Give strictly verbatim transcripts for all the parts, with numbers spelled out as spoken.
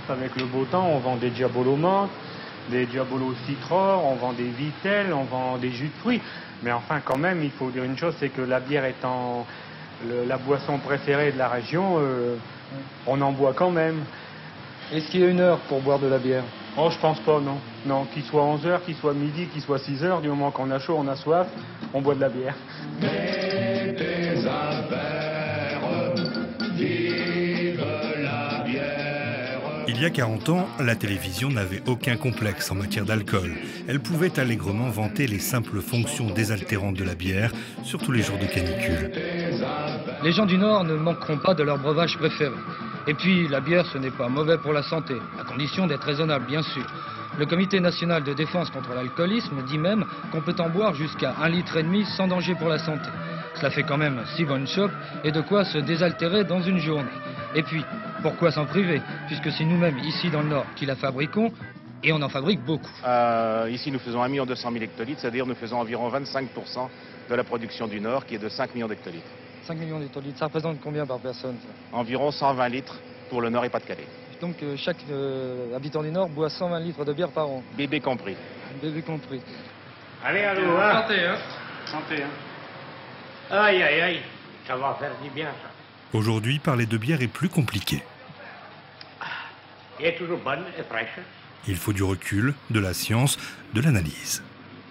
Avec le beau temps, on vend des diabolos menthe, des diabolos citron, on vend des vitelles, on vend des jus de fruits. Mais enfin, quand même, il faut dire une chose, c'est que la bière étant le, la boisson préférée de la région, euh, on en boit quand même. Est-ce qu'il y a une heure pour boire de la bière? Oh, je pense pas, non. Non, qu'il soit onze heures, qu'il soit midi, qu'il soit six heures, du moment qu'on a chaud, on a soif, on boit de la bière. Mais des affaires, vive la bière. Il y a quarante ans, la télévision n'avait aucun complexe en matière d'alcool. Elle pouvait allègrement vanter les simples fonctions désaltérantes de la bière, surtout les jours de canicule. Les gens du Nord ne manqueront pas de leur breuvage préféré. Et puis, la bière, ce n'est pas mauvais pour la santé, à condition d'être raisonnable, bien sûr. Le Comité national de défense contre l'alcoolisme dit même qu'on peut en boire jusqu'à un litre et demi sans danger pour la santé. Cela fait quand même six bonnes chopes et de quoi se désaltérer dans une journée. Et puis, pourquoi s'en priver, puisque c'est nous-mêmes, ici dans le Nord, qui la fabriquons, et on en fabrique beaucoup. Euh, ici, nous faisons un million deux cent mille hectolitres, c'est-à-dire nous faisons environ vingt-cinq pour cent de la production du Nord, qui est de cinq millions d'hectolitres. cinq millions d'hectolitres, ça représente combien par personne, ça? Environ cent vingt litres pour le Nord et Pas-de-Calais. Donc euh, chaque euh, habitant du Nord boit cent vingt litres de bière par an. Bébé compris. Bébé compris. Allez, allô, hein. Santé, hein. Santé, hein. Aïe, aïe, aïe, ça va faire du bien, ça. Aujourd'hui, parler de bière est plus compliqué. Elle est toujours bonne et fraîche. Il faut du recul, de la science, de l'analyse.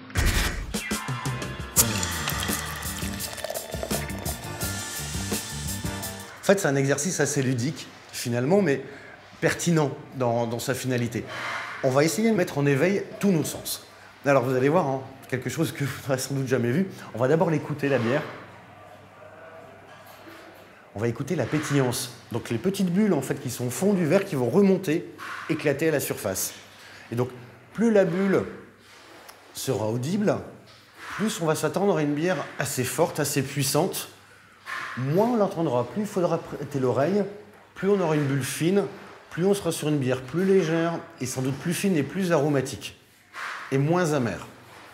En fait, c'est un exercice assez ludique, finalement, mais pertinent dans, dans sa finalité. On va essayer de mettre en éveil tous nos sens. Alors, vous allez voir, hein, quelque chose que vous n'aurez sans doute jamais vu. On va d'abord l'écouter, la bière. On va écouter la pétillance. Donc, les petites bulles, en fait, qui sont au fond du verre, qui vont remonter, éclater à la surface. Et donc, plus la bulle sera audible, plus on va s'attendre à une bière assez forte, assez puissante. Moins on l'entendra, plus il faudra prêter l'oreille, plus on aura une bulle fine, plus on sera sur une bière plus légère et sans doute plus fine et plus aromatique. Et moins amère.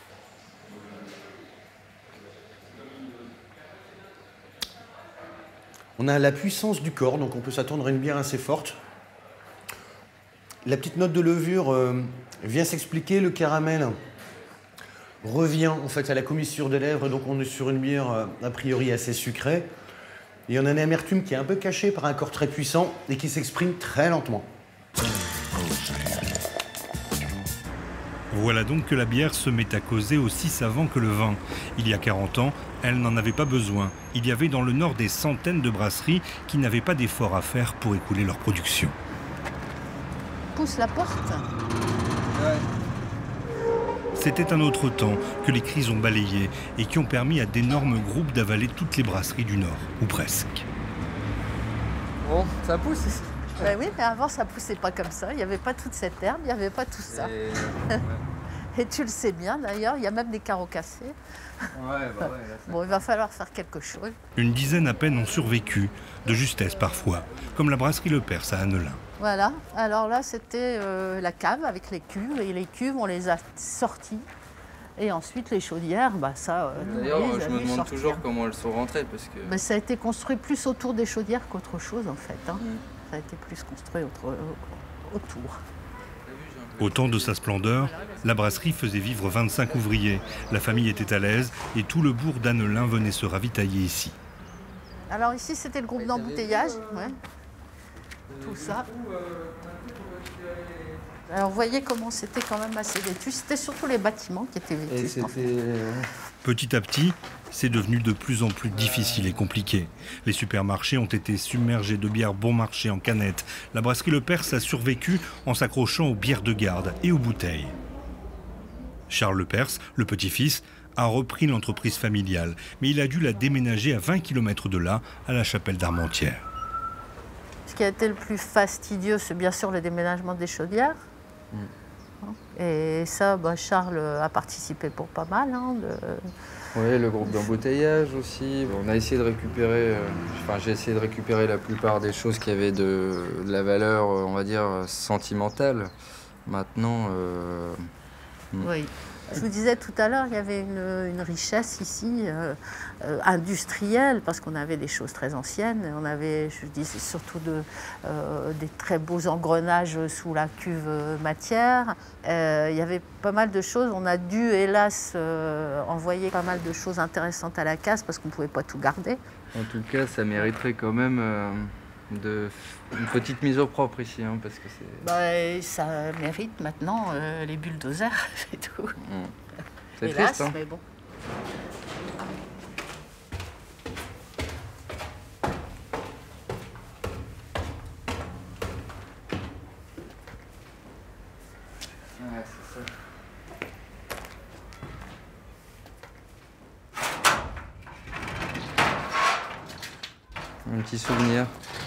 On a la puissance du corps, donc on peut s'attendre à une bière assez forte. La petite note de levure euh, vient s'expliquer, le caramel revient en fait à la commissure des lèvres, donc on est sur une bière euh, a priori assez sucrée. Et on a une amertume qui est un peu cachée par un corps très puissant et qui s'exprime très lentement. Voilà donc que la bière se met à causer aussi savant que le vin. Il y a quarante ans, elle n'en avait pas besoin. Il y avait dans le Nord des centaines de brasseries qui n'avaient pas d'efforts à faire pour écouler leur production. Pousse la porte. Ouais. C'était un autre temps que les crises ont balayé et qui ont permis à d'énormes groupes d'avaler toutes les brasseries du Nord, ou presque. Bon, ça pousse ici. Ben oui, mais avant, ça poussait pas comme ça. Il n'y avait pas toute cette herbe, il n'y avait pas tout ça. Et... Et tu le sais bien, d'ailleurs, il y a même des carreaux cassés. Ouais, bah ouais, là, bon, il va falloir faire quelque chose. Une dizaine à peine ont survécu, de justesse parfois, comme la brasserie Le Perse à Annelin. Voilà, alors là, c'était euh, la cave avec les cuves. Et les cuves, on les a sorties. Et ensuite, les chaudières, bah ça... Euh, D'ailleurs, oui, je me demande sortir. toujours comment elles sont rentrées, parce que... Mais ça a été construit plus autour des chaudières qu'autre chose, en fait. Hein. Mm. Ça a été plus construit autre, autour. Au temps de sa splendeur, la brasserie faisait vivre vingt-cinq ouvriers. La famille était à l'aise et tout le bourg d'Annelin venait se ravitailler ici. Alors ici, c'était le groupe d'embouteillage. Ouais. Tout ça. Alors vous voyez comment c'était quand même assez vêtu. C'était surtout les bâtiments qui étaient vêtus. En fait. Petit à petit, c'est devenu de plus en plus difficile et compliqué. Les supermarchés ont été submergés de bières bon marché en canettes. La brasserie Le Perse a survécu en s'accrochant aux bières de garde et aux bouteilles. Charles Le Perse, le petit-fils, a repris l'entreprise familiale, mais il a dû la déménager à vingt kilomètres de là, à la Chapelle d'Armentières. Ce qui a été le plus fastidieux, c'est bien sûr le déménagement des chaudières. Mm. Et ça, bah, Charles a participé pour pas mal. Hein, de... Oui, le groupe d'embouteillage aussi. On a essayé de récupérer, euh, enfin j'ai essayé de récupérer la plupart des choses qui avaient de, de la valeur, on va dire, sentimentale. Maintenant, euh, oui. Je vous disais tout à l'heure, il y avait une, une richesse ici euh, euh, industrielle, parce qu'on avait des choses très anciennes. On avait, je disais, surtout de, euh, des très beaux engrenages sous la cuve matière. Euh, il y avait pas mal de choses. On a dû, hélas, euh, envoyer pas mal de choses intéressantes à la casse, parce qu'on ne pouvait pas tout garder. En tout cas, ça mériterait quand même euh, de, une petite mise au propre ici, hein, parce que c'est... Bah, ça mérite maintenant euh, les bulldozers et tout. Mmh. C'est Hélas, triste, hein. mais bon. Ouais, c'est ça. Un petit souvenir.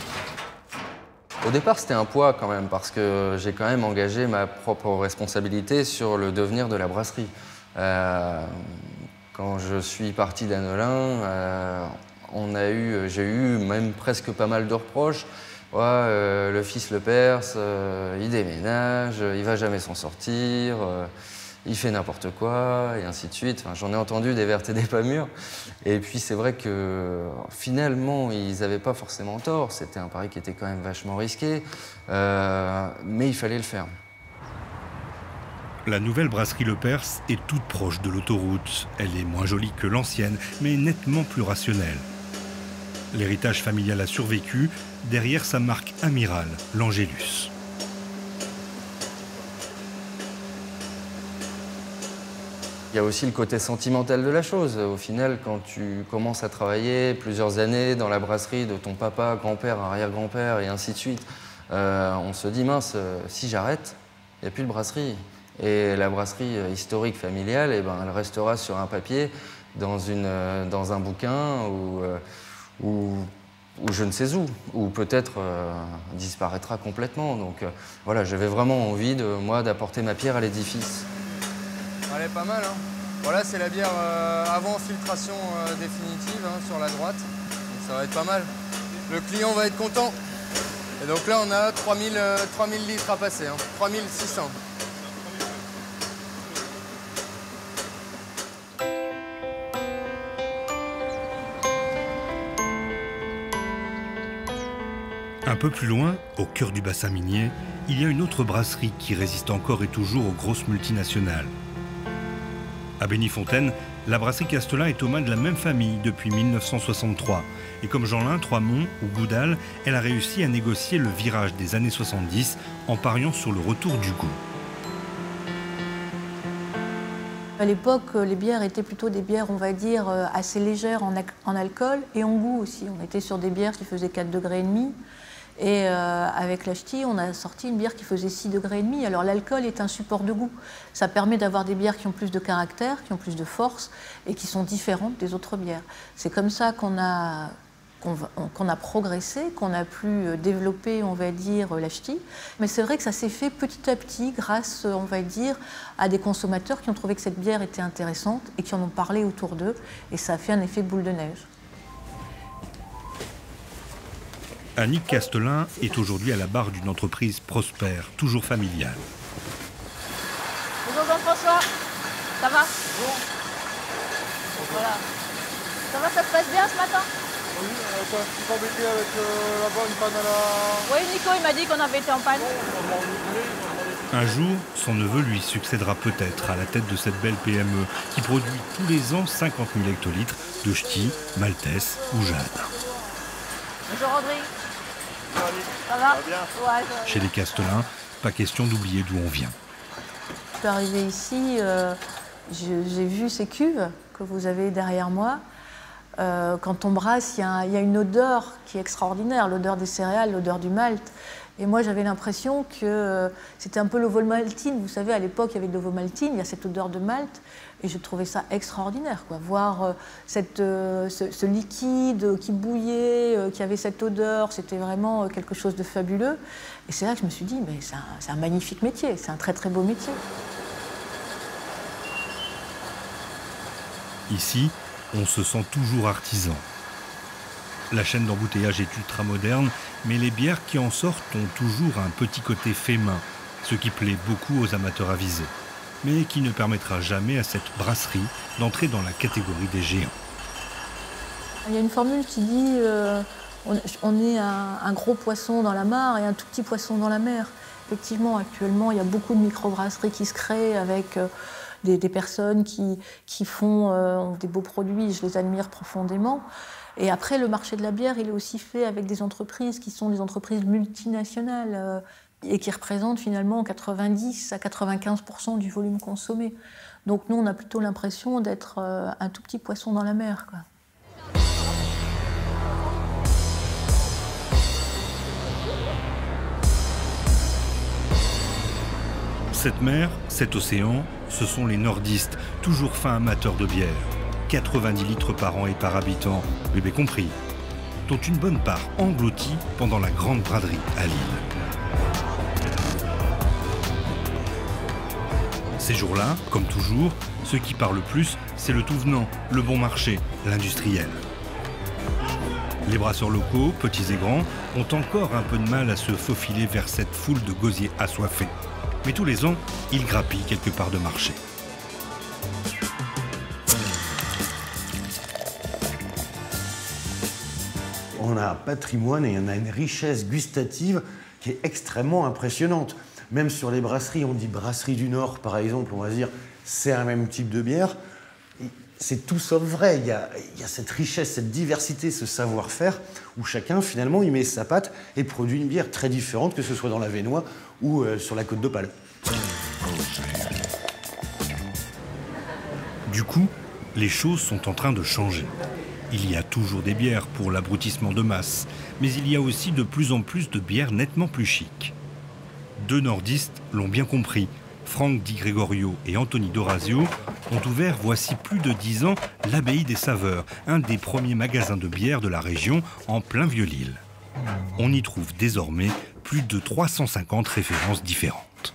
Au départ, c'était un poids quand même, parce que j'ai quand même engagé ma propre responsabilité sur le devenir de la brasserie. Euh, quand je suis parti d'Annelin, euh, on a eu, j'ai eu même presque pas mal de reproches. Ouais, euh, le fils le perce, euh, il déménage, il va jamais s'en sortir, euh, il fait n'importe quoi, et ainsi de suite. Enfin, j'en ai entendu des vertes et des pas mûres. Et puis c'est vrai que finalement, ils n'avaient pas forcément tort. C'était un pari qui était quand même vachement risqué, euh, mais il fallait le faire. La nouvelle brasserie Le Perce est toute proche de l'autoroute. Elle est moins jolie que l'ancienne, mais nettement plus rationnelle. L'héritage familial a survécu derrière sa marque Amiral, l'Angélus. Il y a aussi le côté sentimental de la chose. Au final, quand tu commences à travailler plusieurs années dans la brasserie de ton papa, grand-père, arrière-grand-père et ainsi de suite, euh, on se dit, mince, si j'arrête, il n'y a plus de brasserie. Et la brasserie historique familiale, eh ben, elle restera sur un papier, dans, une, dans un bouquin ou, ou, ou je ne sais où, ou peut-être euh, disparaîtra complètement. Donc euh, voilà, j'avais vraiment envie, de, moi, d'apporter ma pierre à l'édifice. Elle est pas mal, hein. Voilà, c'est la bière euh, avant filtration euh, définitive, hein, sur la droite. Donc ça va être pas mal. Le client va être content. Et donc là, on a trois mille, euh, trois mille litres à passer, hein. trois mille six cents. Un peu plus loin, au cœur du bassin minier, il y a une autre brasserie qui résiste encore et toujours aux grosses multinationales. À Bénifontaine, la brasserie Castelin est aux mains de la même famille depuis mille neuf cent soixante-trois. Et comme Jeanlin, Troismont ou Goudal, elle a réussi à négocier le virage des années soixante-dix en pariant sur le retour du goût. À l'époque, les bières étaient plutôt des bières, on va dire, assez légères en, en alcool et en goût aussi. On était sur des bières qui faisaient quatre degrés et demi. Et euh, avec la ch'ti, on a sorti une bière qui faisait six degrés et demi. Alors l'alcool est un support de goût. Ça permet d'avoir des bières qui ont plus de caractère, qui ont plus de force et qui sont différentes des autres bières. C'est comme ça qu'on a, qu'on, qu'on a progressé, qu'on a pu développer, on va dire, la ch'ti. Mais c'est vrai que ça s'est fait petit à petit grâce, on va dire, à des consommateurs qui ont trouvé que cette bière était intéressante et qui en ont parlé autour d'eux. Et ça a fait un effet boule de neige. Annick Castelin est aujourd'hui à la barre d'une entreprise prospère, toujours familiale. Bonjour Jean-François, ça va? Bonjour. Voilà. Ça va, ça se passe bien ce matin? Oui, euh, t'as un petit embêté avec euh, là-bas une panne à la... Oui, Nico, il m'a dit qu'on avait été en panne. Un jour, son neveu lui succédera peut-être à la tête de cette belle P M E qui produit tous les ans cinquante mille hectolitres de ch'ti, maltesse ou jade. Bonjour Audrey. Ça va? Ça va bien. Ouais, ça va. Chez les Castelin, pas question d'oublier d'où on vient. Je suis arrivée ici, euh, j'ai vu ces cuves que vous avez derrière moi. Euh, quand on brasse, il y, y a une odeur qui est extraordinaire, l'odeur des céréales, l'odeur du malt. Et moi, j'avais l'impression que euh, c'était un peu l'ovomaltine. Vous savez, à l'époque, il y avait de l'ovomaltine, il y a cette odeur de malt. Et je trouvais ça extraordinaire, quoi. Voir euh, cette, euh, ce, ce liquide qui bouillait, euh, qui avait cette odeur, c'était vraiment euh, quelque chose de fabuleux. Et c'est là que je me suis dit, mais c'est un, c'est un magnifique métier, c'est un très très beau métier. Ici, on se sent toujours artisan. La chaîne d'embouteillage est ultra moderne, mais les bières qui en sortent ont toujours un petit côté fait main, ce qui plaît beaucoup aux amateurs avisés. mais qui ne permettra jamais à cette brasserie d'entrer dans la catégorie des géants. Il y a une formule qui dit euh, on, on est un, un gros poisson dans la mare et un tout petit poisson dans la mer. Effectivement, actuellement, il y a beaucoup de microbrasseries qui se créent avec euh, des, des personnes qui, qui font euh, des beaux produits. Je les admire profondément. Et après, le marché de la bière, il est aussi fait avec des entreprises qui sont des entreprises multinationales euh, et qui représentent finalement quatre-vingt-dix à quatre-vingt-quinze pour cent du volume consommé. Donc nous, on a plutôt l'impression d'être euh, un tout petit poisson dans la mer, quoi. Cette mer, cet océan, ce sont les nordistes, toujours fins amateurs de bière. quatre-vingt-dix litres par an et par habitant, bébé compris, dont une bonne part engloutie pendant la grande braderie à Lille. Ces jours-là, comme toujours, ce qui parle le plus, c'est le tout venant, le bon marché, l'industriel. Les brasseurs locaux, petits et grands, ont encore un peu de mal à se faufiler vers cette foule de gosiers assoiffés. Mais tous les ans, ils grappillent quelque part de marché. On a un patrimoine et on a une richesse gustative qui est extrêmement impressionnante. Même sur les brasseries, on dit brasserie du Nord, par exemple, on va dire c'est un même type de bière. C'est tout sauf vrai. Il y a, il y a cette richesse, cette diversité, ce savoir-faire où chacun, finalement, il met sa patte et produit une bière très différente, que ce soit dans l'Avesnois ou euh, sur la Côte d'Opale. Du coup, les choses sont en train de changer. Il y a toujours des bières pour l'abrutissement de masse, mais il y a aussi de plus en plus de bières nettement plus chic. Deux nordistes l'ont bien compris. Franck Di Gregorio et Anthony D'Orazio ont ouvert voici plus de dix ans l'Abbaye des Saveurs, un des premiers magasins de bière de la région en plein Vieux-Lille. On y trouve désormais plus de trois cent cinquante références différentes.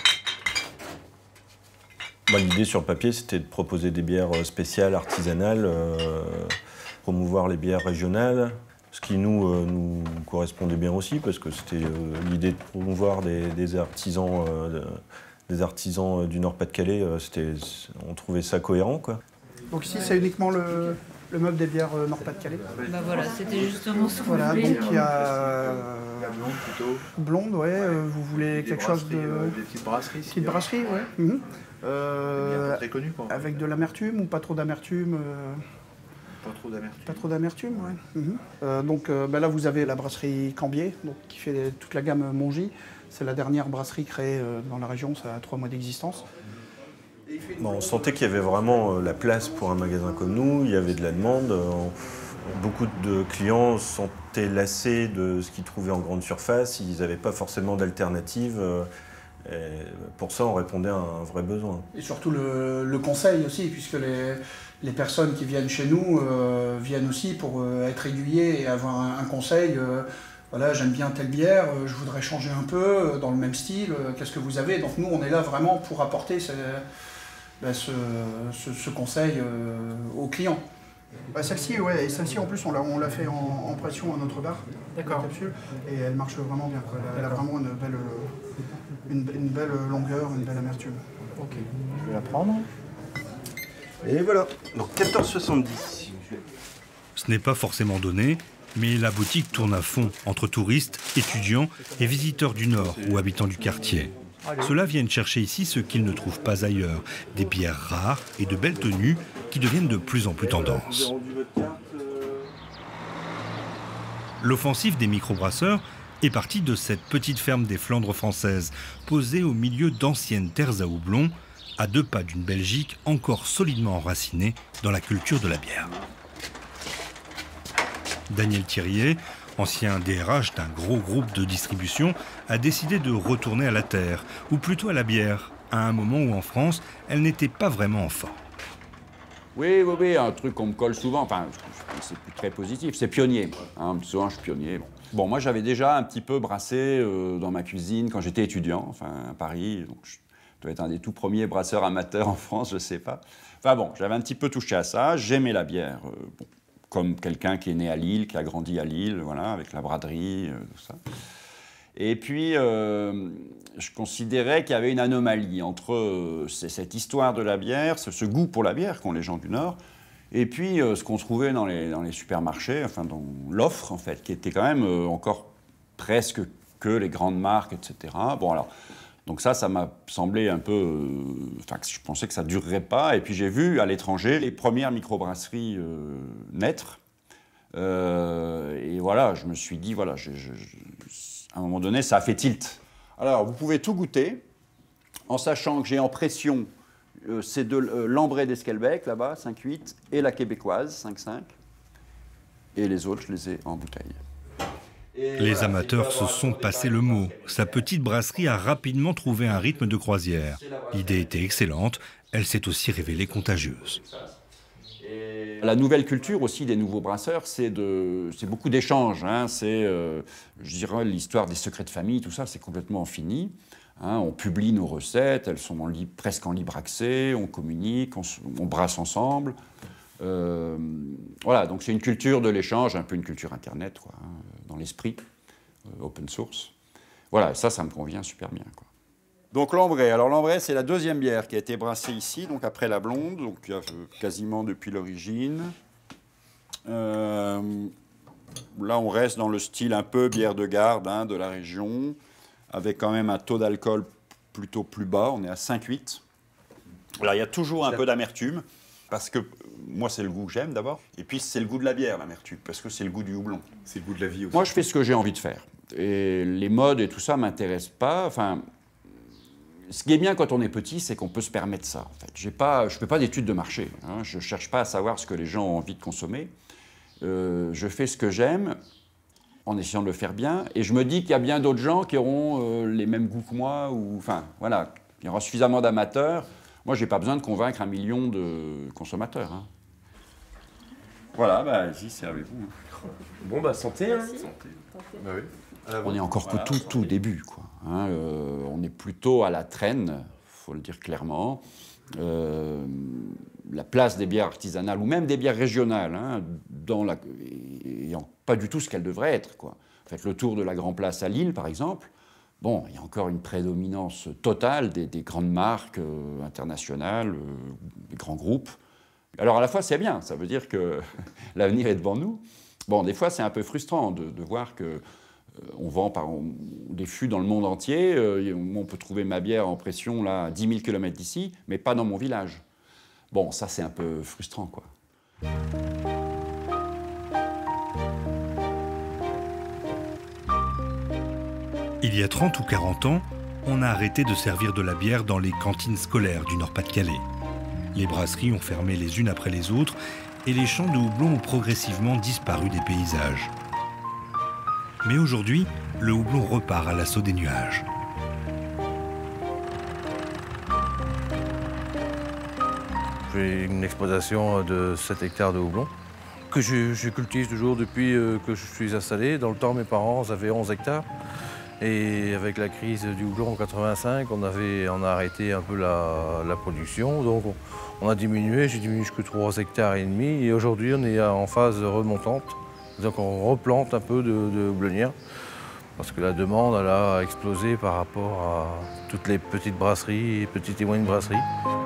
Bah, l'idée sur le papier, c'était de proposer des bières spéciales, artisanales, euh, promouvoir les bières régionales, ce qui nous, euh, nous correspondait bien aussi, parce que c'était euh, l'idée de promouvoir des, des artisans... Euh, de, des artisans du Nord-Pas-de-Calais, euh, on trouvait ça cohérent, quoi. Donc ici, c'est uniquement le, le meuble des bières euh, Nord-Pas-de-Calais. Bah voilà, c'était justement ce que Voilà, vous donc voulez. il y a... La blonde plutôt. Blonde, ouais. Euh, vous voulez quelque chose de... Euh, des petites brasseries. Petites brasseries, ouais. Mm-hmm. euh, bien très connu, quoi. Avec de l'amertume ou pas trop d'amertume euh... Pas trop d'amertume. Pas trop d'amertume, ouais. Mm-hmm. euh, donc euh, bah là, vous avez la brasserie Cambier, donc, qui fait toute la gamme Mongy. C'est la dernière brasserie créée dans la région, ça a trois mois d'existence. Bon, on sentait qu'il y avait vraiment la place pour un magasin comme nous, il y avait de la demande. Beaucoup de clients se sentaient lassés de ce qu'ils trouvaient en grande surface, ils n'avaient pas forcément d'alternative. Pour ça, on répondait à un vrai besoin. Et surtout le, le conseil aussi, puisque les, les personnes qui viennent chez nous euh, viennent aussi pour euh, être aiguillées et avoir un, un conseil. Euh, Voilà, j'aime bien telle bière, euh, je voudrais changer un peu, euh, dans le même style, euh, qu'est-ce que vous avez? Donc nous, on est là vraiment pour apporter ce, ben, ce, ce, ce conseil euh, aux clients. Bah, celle-ci, ouais, et celle-ci en plus, on l'a on l'a fait en, en pression à notre bar, d'accord, capsule, et elle marche vraiment bien, quoi. Elle, a, elle a vraiment une belle, une, une belle longueur, une belle amertume. Ok, je vais la prendre. Et voilà, donc quatorze soixante-dix. Ce n'est pas forcément donné, mais la boutique tourne à fond entre touristes, étudiants et visiteurs du Nord ou habitants du quartier. Ceux-là viennent chercher ici ce qu'ils ne trouvent pas ailleurs, des bières rares et de belles tenues qui deviennent de plus en plus tendance. L'offensive des microbrasseurs est partie de cette petite ferme des Flandres françaises, posée au milieu d'anciennes terres à houblon, à deux pas d'une Belgique encore solidement enracinée dans la culture de la bière. Daniel Thirier, ancien D R H d'un gros groupe de distribution, a décidé de retourner à la terre, ou plutôt à la bière, à un moment où en France, elle n'était pas vraiment en forme. Oui, oui, oui, un truc qu'on me colle souvent, enfin, c'est plus très positif, c'est pionnier. Hein, souvent, je suis pionnier. Bon, bon moi, j'avais déjà un petit peu brassé euh, dans ma cuisine quand j'étais étudiant, enfin, à Paris. Donc, je dois être un des tout premiers brasseurs amateurs en France, je ne sais pas. Enfin bon, j'avais un petit peu touché à ça, j'aimais la bière. Euh, bon. Comme quelqu'un qui est né à Lille, qui a grandi à Lille, voilà, avec la braderie, euh, tout ça. Et puis, euh, je considérais qu'il y avait une anomalie entre euh, cette histoire de la bière, ce, ce goût pour la bière qu'ont les gens du Nord, et puis euh, ce qu'on trouvait dans les, dans les supermarchés, enfin dans l'offre en fait, qui était quand même euh, encore presque que les grandes marques, et cetera. Bon alors, donc ça, ça m'a semblé un peu... Euh, enfin, je pensais que ça ne durerait pas. Et puis j'ai vu à l'étranger les premières microbrasseries euh, naître. Euh, et voilà, je me suis dit, voilà, je, je, je, à un moment donné, ça a fait tilt. Alors, vous pouvez tout goûter, en sachant que j'ai en pression euh, ces deux, euh, l'Ambré d'Esquelbec, là-bas, cinq huit, et la québécoise, cinq cinq. Et les autres, je les ai en bouteille. Et les voilà, amateurs se sont passé le mot. Sa petite brasserie a rapidement trouvé un rythme de croisière. L'idée était excellente, elle s'est aussi révélée contagieuse. La nouvelle culture aussi des nouveaux brasseurs, c'est de, c'est beaucoup d'échanges. Hein. C'est, euh, je dirais, l'histoire des secrets de famille, tout ça, c'est complètement fini. Hein. On publie nos recettes, elles sont en libre, presque en libre accès, on communique, on, on brasse ensemble. Euh, voilà, donc c'est une culture de l'échange, un peu une culture Internet, quoi, hein, dans l'esprit, euh, open source. Voilà, ça, ça me convient super bien, quoi. Donc l'Ambré, alors l'Ambré, c'est la deuxième bière qui a été brassée ici, donc après la blonde, donc euh, quasiment depuis l'origine. Euh, là, on reste dans le style un peu bière de garde, hein, de la région, avec quand même un taux d'alcool plutôt plus bas, on est à cinq huit. Alors il y a toujours un peu d'amertume, parce que moi, c'est le goût que j'aime d'abord. Et puis, c'est le goût de la bière, l'amertume, parce que c'est le goût du houblon. C'est le goût de la vie aussi. Moi, je fais ce que j'ai envie de faire. Et les modes et tout ça ne m'intéressent pas. Enfin, ce qui est bien quand on est petit, c'est qu'on peut se permettre ça. En fait, j'ai pas, je ne fais pas d'études de marché. Hein. Je ne cherche pas à savoir ce que les gens ont envie de consommer. Euh, je fais ce que j'aime en essayant de le faire bien. Et je me dis qu'il y a bien d'autres gens qui auront euh, les mêmes goûts que moi. Ou, enfin, voilà, il y aura suffisamment d'amateurs. Moi, je n'ai pas besoin de convaincre un million de consommateurs. Hein. Voilà, bah, allez-y, servez-vous. Bon, bah, santé, hein. Santé. Bah, oui. On est encore voilà, qu'au tout, tout début, quoi. Hein, euh, on est plutôt à la traîne, il faut le dire clairement. Euh, la place des bières artisanales, ou même des bières régionales, hein, dans la, et, et pas du tout ce qu'elles devraient être, quoi. Faites le tour de la Grand Place à Lille, par exemple. Bon, il y a encore une prédominance totale des, des grandes marques euh, internationales, euh, des grands groupes. Alors à la fois, c'est bien, ça veut dire que l'avenir est devant nous. Bon, des fois, c'est un peu frustrant de, de voir que euh, on vend par, on, des fûts dans le monde entier. Euh, on peut trouver ma bière en pression là, à dix mille kilomètres d'ici, mais pas dans mon village. Bon, ça, c'est un peu frustrant, quoi. Il y a trente ou quarante ans, on a arrêté de servir de la bière dans les cantines scolaires du Nord-Pas-de-Calais. Les brasseries ont fermé les unes après les autres et les champs de houblon ont progressivement disparu des paysages. Mais aujourd'hui, le houblon repart à l'assaut des nuages. J'ai une exploitation de sept hectares de houblon que je, je cultive toujours depuis que je suis installé. Dans le temps, mes parents avaient onze hectares. Et avec la crise du houblon en quatre-vingt-cinq, on, avait, on a arrêté un peu la, la production. Donc on, on a diminué, j'ai diminué jusqu'à trois hectares et demi. Et aujourd'hui, on est en phase remontante. Donc on replante un peu de, de houblonnières. Parce que la demande elle a explosé par rapport à toutes les petites brasseries et petites et moyennes brasseries.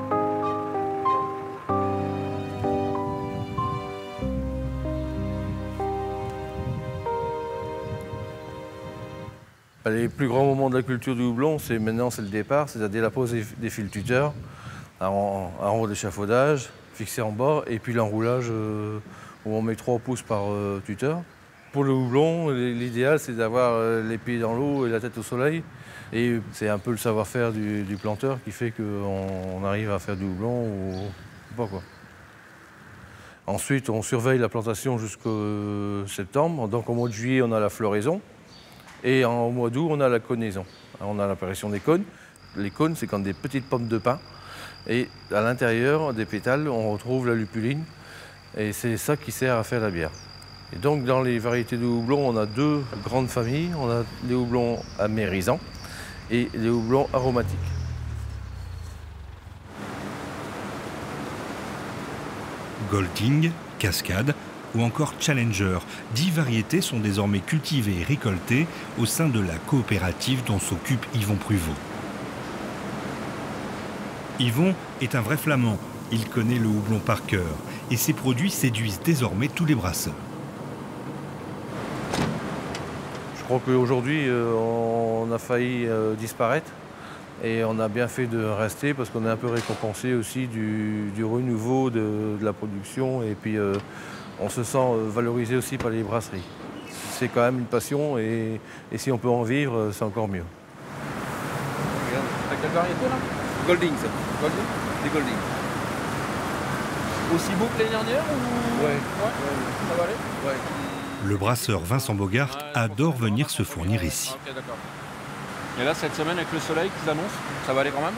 Les plus grands moments de la culture du houblon, c'est maintenant c'est le départ, c'est-à-dire la pose des fils tuteurs, un rang de d'échafaudage fixé en bas, et puis l'enroulage euh, où on met trois pouces par euh, tuteur. Pour le houblon, l'idéal c'est d'avoir euh, les pieds dans l'eau et la tête au soleil. Et c'est un peu le savoir-faire du, du planteur qui fait qu'on arrive à faire du houblon ou, ou pas, quoi. Ensuite, on surveille la plantation jusqu'au septembre. Donc au mois de juillet, on a la floraison. Et en, au mois d'août, on a la cônaison. On a l'apparition des cônes. Les cônes, c'est comme des petites pommes de pin. Et à l'intérieur des pétales, on retrouve la lupuline. Et c'est ça qui sert à faire la bière. Et donc, dans les variétés de houblon, on a deux grandes familles. On a les houblons amérisants et les houblons aromatiques. Golting, Cascade, ou encore Challenger. Dix variétés sont désormais cultivées et récoltées au sein de la coopérative dont s'occupe Yvon Pruvot. Yvon est un vrai flamand. Il connaît le houblon par cœur et ses produits séduisent désormais tous les brasseurs. Je crois qu'aujourd'hui, euh, on a failli euh, disparaître et on a bien fait de rester parce qu'on est un peu récompensé aussi du, du renouveau de, de la production et puis euh, on se sent valorisé aussi par les brasseries. C'est quand même une passion et, et si on peut en vivre, c'est encore mieux. Regarde, t'as quelle variété là? Golding, ça. Golding? Des Golding. Aussi beau que l'année dernière ou... Ouais. Ouais. Ça va aller? Ouais. Le brasseur Vincent Bogart adore venir se fournir ici. Ok, d'accord. Et là, cette semaine, avec le soleil qu'ils annoncent, ça va aller quand même?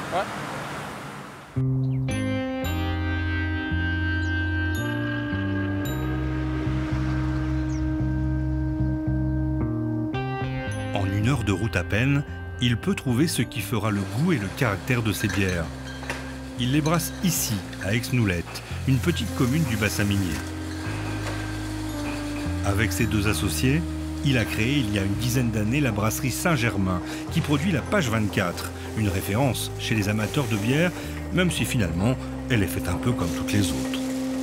Ouais. En une heure de route à peine, il peut trouver ce qui fera le goût et le caractère de ses bières. Il les brasse ici, à Aix-Noulette, une petite commune du bassin minier. Avec ses deux associés, il a créé il y a une dizaine d'années la brasserie Saint-Germain, qui produit la Page vingt-quatre, une référence chez les amateurs de bière, même si finalement, elle est faite un peu comme toutes les autres.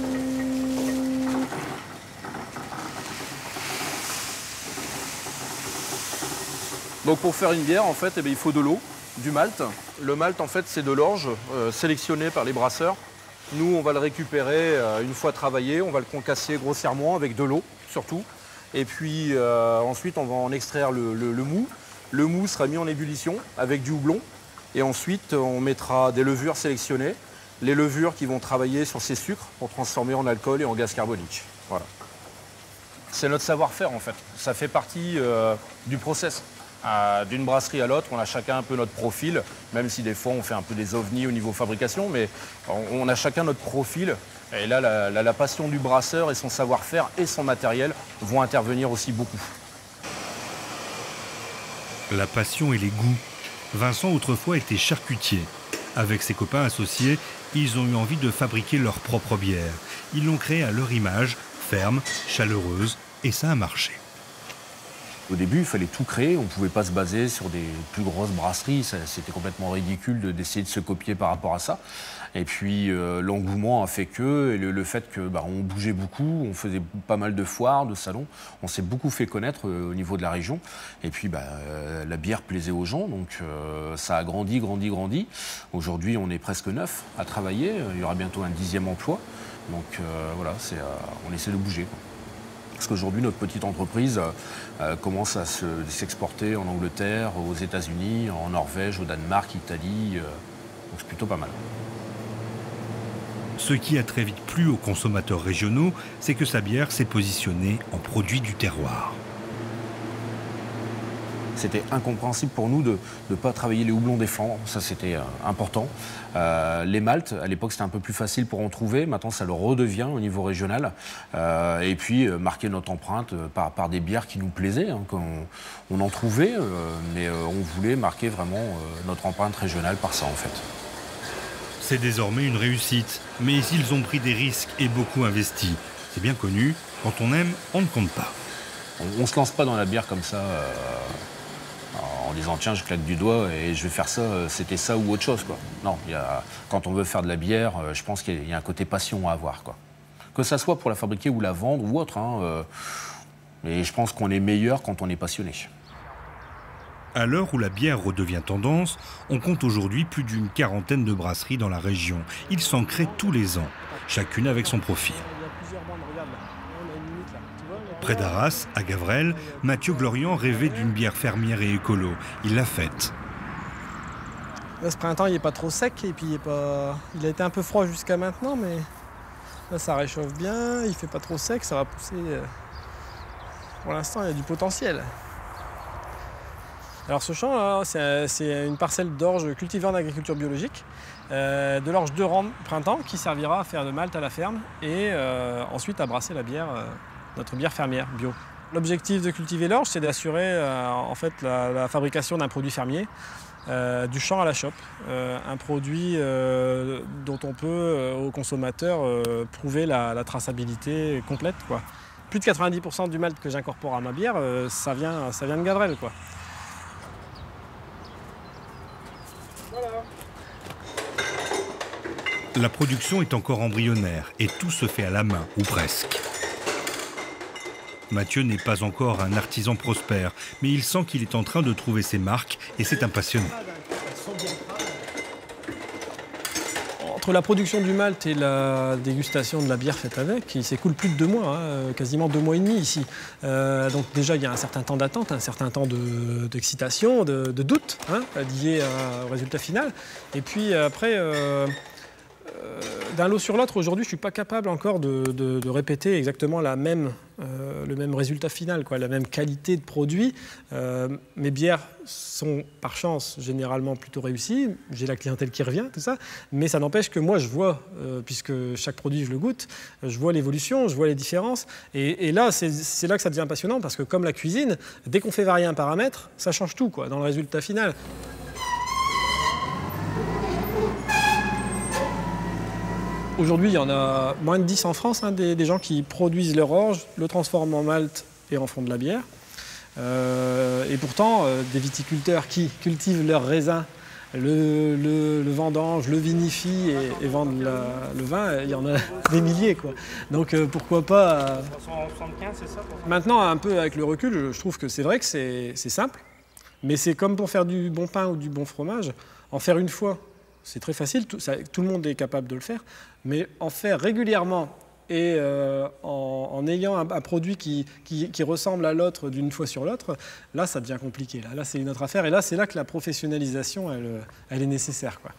Donc pour faire une bière, en fait, eh bien, il faut de l'eau, du malt. Le malt, en fait, c'est de l'orge euh, sélectionné par les brasseurs. Nous, on va le récupérer euh, une fois travaillé, on va le concasser grossièrement avec de l'eau, surtout. Et puis euh, ensuite, on va en extraire le, le, le mou. Le mou sera mis en ébullition avec du houblon. Et ensuite, on mettra des levures sélectionnées. Les levures qui vont travailler sur ces sucres pour transformer en alcool et en gaz carbonique. Voilà. C'est notre savoir-faire, en fait. Ça fait partie euh, du process. Euh, D'une brasserie à l'autre, on a chacun un peu notre profil, même si des fois on fait un peu des ovnis au niveau fabrication, mais on, on a chacun notre profil. Et là, la, la, la passion du brasseur et son savoir-faire et son matériel vont intervenir aussi beaucoup. La passion et les goûts. Vincent autrefois était charcutier. Avec ses copains associés, ils ont eu envie de fabriquer leur propre bière. Ils l'ont créée à leur image, ferme, chaleureuse, et ça a marché. Au début, il fallait tout créer. On ne pouvait pas se baser sur des plus grosses brasseries. C'était complètement ridicule d'essayer de, de se copier par rapport à ça. Et puis, euh, l'engouement a fait que, et le, le fait que bah, on bougeait beaucoup, on faisait pas mal de foires, de salons. On s'est beaucoup fait connaître euh, au niveau de la région. Et puis, bah, euh, la bière plaisait aux gens. Donc, euh, ça a grandi, grandi, grandi. Aujourd'hui, on est presque neuf à travailler. Il y aura bientôt un dixième emploi. Donc, euh, voilà, c'est, euh, on essaie de bouger, quoi. Parce qu'aujourd'hui, notre petite entreprise euh, commence à s'exporter en Angleterre, aux États-Unis, en Norvège, au Danemark, Italie. Euh, donc c'est plutôt pas mal. Ce qui a très vite plu aux consommateurs régionaux, c'est que sa bière s'est positionnée en produit du terroir. C'était incompréhensible pour nous de ne pas travailler les houblons des Flandres, ça c'était euh, important. Euh, les maltes, à l'époque c'était un peu plus facile pour en trouver, maintenant ça le redevient au niveau régional. Euh, et puis euh, marquer notre empreinte euh, par, par des bières qui nous plaisaient, hein, qu'on, on en trouvait, euh, mais euh, on voulait marquer vraiment euh, notre empreinte régionale par ça en fait. C'est désormais une réussite, mais ils ont pris des risques et beaucoup investi. C'est bien connu, quand on aime, on ne compte pas. On ne se lance pas dans la bière comme ça. Euh, en disant tiens je claque du doigt et je vais faire ça, c'était ça ou autre chose quoi. Non, y a, quand on veut faire de la bière, je pense qu'il y a un côté passion à avoir quoi. Que ça soit pour la fabriquer ou la vendre ou autre, hein, euh, mais je pense qu'on est meilleur quand on est passionné. À l'heure où la bière redevient tendance, on compte aujourd'hui plus d'une quarantaine de brasseries dans la région. Ils s'en créent tous les ans, chacune avec son profil. Près d'Arras, à Gavrelle, Mathieu Glorian rêvait d'une bière fermière et écolo. Il l'a faite. Là, ce printemps, il n'est pas trop sec et puis il, est pas... il a été un peu froid jusqu'à maintenant, mais là, ça réchauffe bien, il ne fait pas trop sec, ça va pousser. Pour l'instant, il y a du potentiel. Alors ce champ, c'est une parcelle d'orge cultivée en agriculture biologique, euh, de l'orge de rang printemps qui servira à faire de malt à la ferme et euh, ensuite à brasser la bière. Euh, notre bière fermière bio. L'objectif de cultiver l'orge, c'est d'assurer euh, en fait la, la fabrication d'un produit fermier euh, du champ à la chope, euh, un produit euh, dont on peut euh, aux consommateurs euh, prouver la, la traçabilité complète, quoi. Plus de quatre-vingt-dix pour cent du malt que j'incorpore à ma bière, euh, ça, vient, ça vient de Gadrel, quoi. La production est encore embryonnaire et tout se fait à la main, ou presque. Mathieu n'est pas encore un artisan prospère, mais il sent qu'il est en train de trouver ses marques et c'est un passionné. Entre la production du malt et la dégustation de la bière faite avec, il s'écoule plus de deux mois, hein, quasiment deux mois et demi ici. Euh, donc déjà, il y a un certain temps d'attente, un certain temps d'excitation, de, de, de doute, hein, lié au résultat final. Et puis après, euh, euh, d'un lot sur l'autre, aujourd'hui, je ne suis pas capable encore de, de, de répéter exactement la même, euh, le même résultat final, quoi, la même qualité de produit. Euh, mes bières sont, par chance, généralement plutôt réussies. J'ai la clientèle qui revient, tout ça. Mais ça n'empêche que moi, je vois, euh, puisque chaque produit, je le goûte, je vois l'évolution, je vois les différences. Et, et là, c'est là que ça devient passionnant, parce que comme la cuisine, dès qu'on fait varier un paramètre, ça change tout, quoi, dans le résultat final. Aujourd'hui, il y en a moins de dix en France, hein, des, des gens qui produisent leur orge, le transforment en malt et en font de la bière. Euh, et pourtant, euh, des viticulteurs qui cultivent leur raisin, le, le, le vendangent, le vinifient et, et vendent la, le vin, il y en a des milliers, quoi. Donc euh, pourquoi pas... Euh... Maintenant, un peu avec le recul, je, je trouve que c'est vrai que c'est simple, mais c'est comme pour faire du bon pain ou du bon fromage, en faire une fois. C'est très facile, tout, ça, tout le monde est capable de le faire, mais en faire régulièrement et euh, en, en ayant un, un produit qui, qui, qui ressemble à l'autre d'une fois sur l'autre, là, ça devient compliqué. Là, là c'est une autre affaire, et là, c'est là que la professionnalisation, elle, elle est nécessaire, quoi.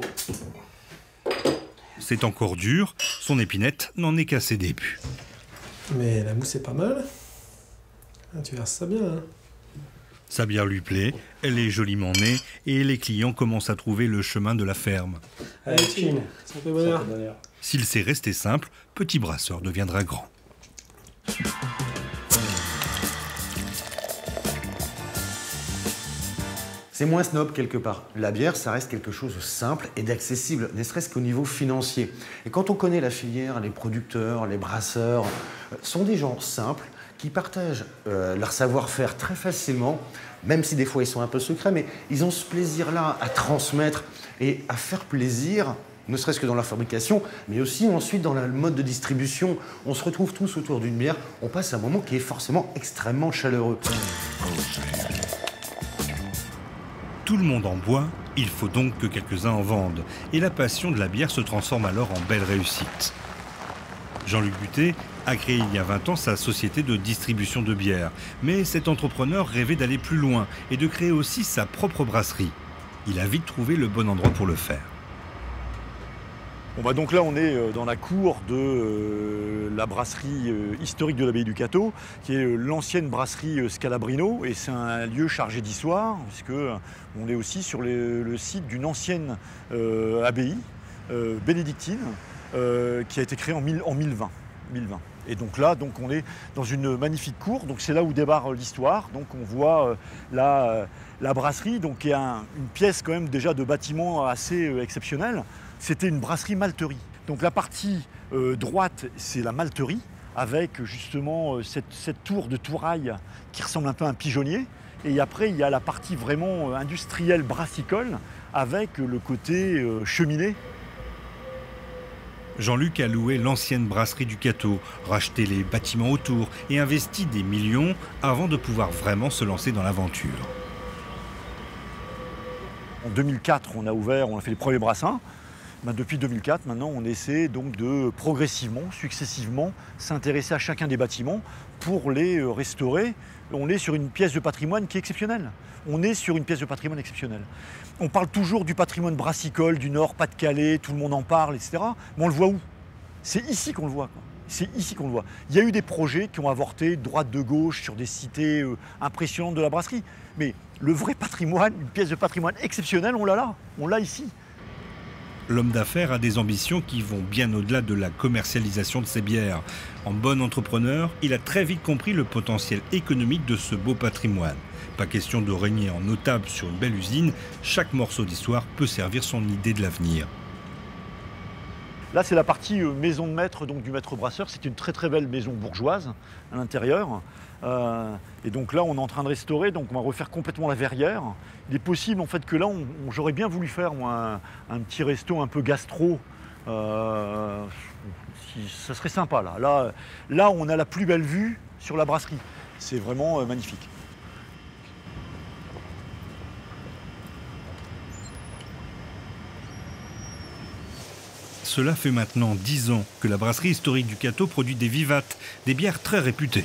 C'est encore dur, son épinette n'en est qu'à ses débuts. Mais la mousse est pas mal. Ah, tu verses ça bien, hein. Sa bière lui plaît, elle est joliment née et les clients commencent à trouver le chemin de la ferme. Allez, Chine, ça fait bonheur. S'il s'est resté simple, Petit Brasseur deviendra grand. C'est moins snob quelque part. La bière, ça reste quelque chose de simple et d'accessible, ne serait-ce qu'au niveau financier. Et quand on connaît la filière, les producteurs, les brasseurs, euh, sont des gens simples, qui partagent euh, leur savoir-faire très facilement, même si des fois ils sont un peu secrets, mais ils ont ce plaisir-là à transmettre et à faire plaisir, ne serait-ce que dans la fabrication, mais aussi ensuite dans le mode de distribution. On se retrouve tous autour d'une bière, on passe un moment qui est forcément extrêmement chaleureux. Tout le monde en boit, il faut donc que quelques-uns en vendent. Et la passion de la bière se transforme alors en belle réussite. Jean-Luc Butet a créé il y a vingt ans sa société de distribution de bière. Mais cet entrepreneur rêvait d'aller plus loin et de créer aussi sa propre brasserie. Il a vite trouvé le bon endroit pour le faire. Bon bah donc là on est dans la cour de euh, la brasserie euh, historique de l'abbaye du Cateau, qui est euh, l'ancienne brasserie euh, Scalabrino, et c'est un lieu chargé d'histoire, puisque euh, on est aussi sur les, le site d'une ancienne euh, abbaye euh, bénédictine, euh, qui a été créée en, mille, en mille vingt. Et donc là, donc on est dans une magnifique cour, donc c'est là où débarre l'histoire. Donc on voit euh, la, euh, la brasserie, donc qui est un, une pièce quand même déjà de bâtiment assez euh, exceptionnelle. C'était une brasserie malterie. Donc la partie euh, droite, c'est la malterie, avec justement euh, cette, cette tour de touraille qui ressemble un peu à un pigeonnier. Et après, il y a la partie vraiment euh, industrielle brassicole, avec euh, le côté euh, cheminée. Jean-Luc a loué l'ancienne brasserie du Cateau, racheté les bâtiments autour et investi des millions avant de pouvoir vraiment se lancer dans l'aventure. En deux mille quatre, on a ouvert, on a fait les premiers brassins. Ben, depuis deux mille quatre, maintenant, on essaie donc de progressivement, successivement, s'intéresser à chacun des bâtiments pour les restaurer. On est sur une pièce de patrimoine qui est exceptionnelle. On est sur une pièce de patrimoine exceptionnelle. On parle toujours du patrimoine brassicole, du Nord, Pas-de-Calais, tout le monde en parle, et cetera. Mais on le voit où? C'est ici qu'on le voit. C'est ici qu'on le voit. Il y a eu des projets qui ont avorté de droite, de gauche, sur des cités euh, impressionnantes de la brasserie. Mais le vrai patrimoine, une pièce de patrimoine exceptionnelle, on l'a là. On l'a ici. L'homme d'affaires a des ambitions qui vont bien au-delà de la commercialisation de ses bières. En bon entrepreneur, il a très vite compris le potentiel économique de ce beau patrimoine. Pas question de régner en notable sur une belle usine, chaque morceau d'histoire peut servir son idée de l'avenir. Là, c'est la partie euh, maison de maître, donc du maître brasseur. C'est une très très belle maison bourgeoise à l'intérieur. Euh, et donc là, on est en train de restaurer, donc on va refaire complètement la verrière. Il est possible en fait que là, on, on, j'aurais bien voulu faire moi, un, un petit resto un peu gastro. Euh, si, ça serait sympa là. là. Là, on a la plus belle vue sur la brasserie. C'est vraiment euh, magnifique. Cela fait maintenant dix ans que la brasserie historique du Cateau produit des vivates, des bières très réputées.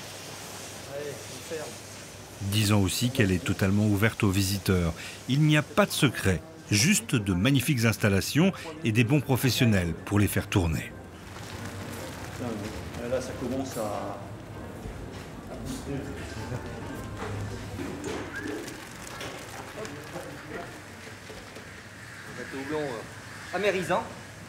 Dix ans aussi qu'elle est totalement ouverte aux visiteurs. Il n'y a pas de secret, juste de magnifiques installations et des bons professionnels pour les faire tourner. Là, ça commence à... Gâteau au blanc amérisant.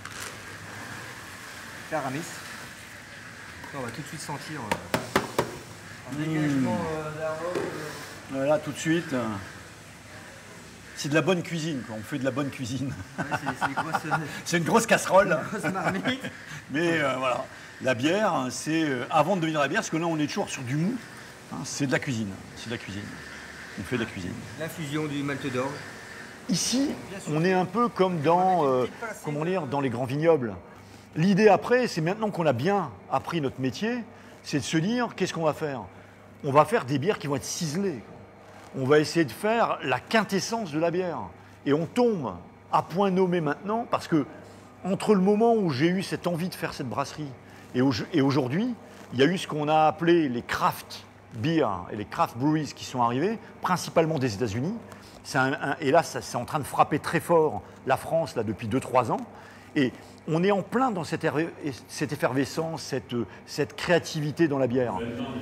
Aramis. On va tout de suite sentir euh, un dégagement euh, d'arôme. Euh... Là, tout de suite, euh... c'est de la bonne cuisine, quoi. On fait de la bonne cuisine. Ouais, c'est une grosse casserole. Une grosse marmite. Mais euh, voilà, la bière, c'est euh, avant de devenir la bière, parce que là, on est toujours sur du mou. Hein, c'est de la cuisine. C'est de la cuisine. On fait de la cuisine. L'infusion du malt d'orge. Ici, on est un peu comme dans, euh, comment dire, dans les grands vignobles. L'idée après, c'est maintenant qu'on a bien appris notre métier, c'est de se dire, qu'est-ce qu'on va faire? On va faire des bières qui vont être ciselées. On va essayer de faire la quintessence de la bière. Et on tombe à point nommé maintenant, parce que entre le moment où j'ai eu cette envie de faire cette brasserie et, au, et aujourd'hui, il y a eu ce qu'on a appelé les craft beer et les craft breweries qui sont arrivés, principalement des États-Unis. Et là, c'est en train de frapper très fort la France là, depuis deux trois ans. Et on est en plein dans cette, cette effervescence, cette, cette créativité dans la bière.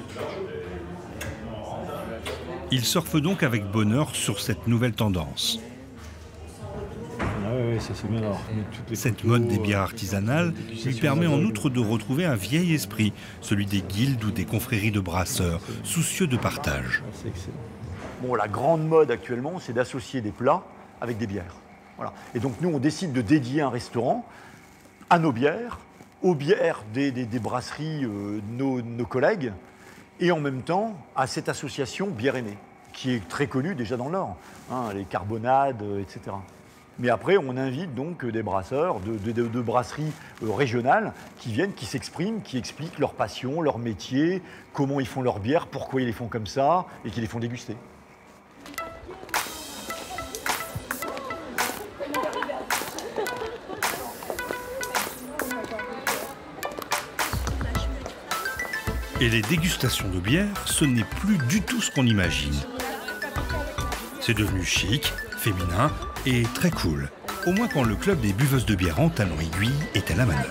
Il surfe donc avec bonheur sur cette nouvelle tendance. Ah oui, ça c'est bien. Cette mode des bières artisanales lui permet en outre de retrouver un vieil esprit, celui des guildes ou des confréries de brasseurs, soucieux de partage. Bon, la grande mode actuellement, c'est d'associer des plats avec des bières. Voilà. Et donc nous, on décide de dédier un restaurant à nos bières, aux bières des, des, des brasseries, euh, nos, nos collègues, et en même temps à cette association Bière Aînée, qui est très connue déjà dans le Nord, hein, les carbonades, euh, et cetera. Mais après, on invite donc des brasseurs de, de, de, de brasseries euh, régionales qui viennent, qui s'expriment, qui expliquent leur passion, leur métier, comment ils font leurs bières, pourquoi ils les font comme ça, et qui les font déguster. Et les dégustations de bière, ce n'est plus du tout ce qu'on imagine. C'est devenu chic, féminin et très cool. Au moins quand le club des buveuses de bière en talons aiguilles est à la manœuvre.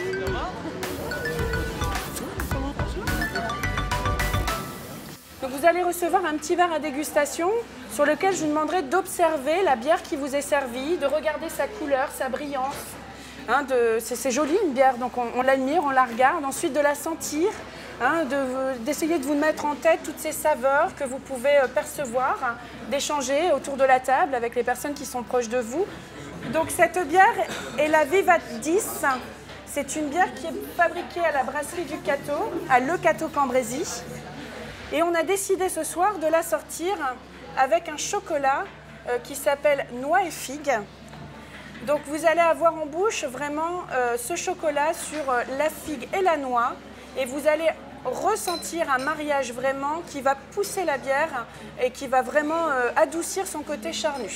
Donc vous allez recevoir un petit verre à dégustation sur lequel je vous demanderai d'observer la bière qui vous est servie, de regarder sa couleur, sa brillance. Hein, c'est joli une bière, donc on, on l'admire, on la regarde. Ensuite de la sentir. Hein, d'essayer de, de vous mettre en tête toutes ces saveurs que vous pouvez euh, percevoir, hein, d'échanger autour de la table avec les personnes qui sont proches de vous. Donc cette bière est la Vivat dix. C'est une bière qui est fabriquée à la brasserie du Cateau, à Le Cateau Cambrésis. Et on a décidé ce soir de la sortir avec un chocolat euh, qui s'appelle Noix et Figue. Donc vous allez avoir en bouche vraiment euh, ce chocolat sur euh, la figue et la noix. Et vous allez ressentir un mariage vraiment qui va pousser la bière et qui va vraiment euh, adoucir son côté charnu.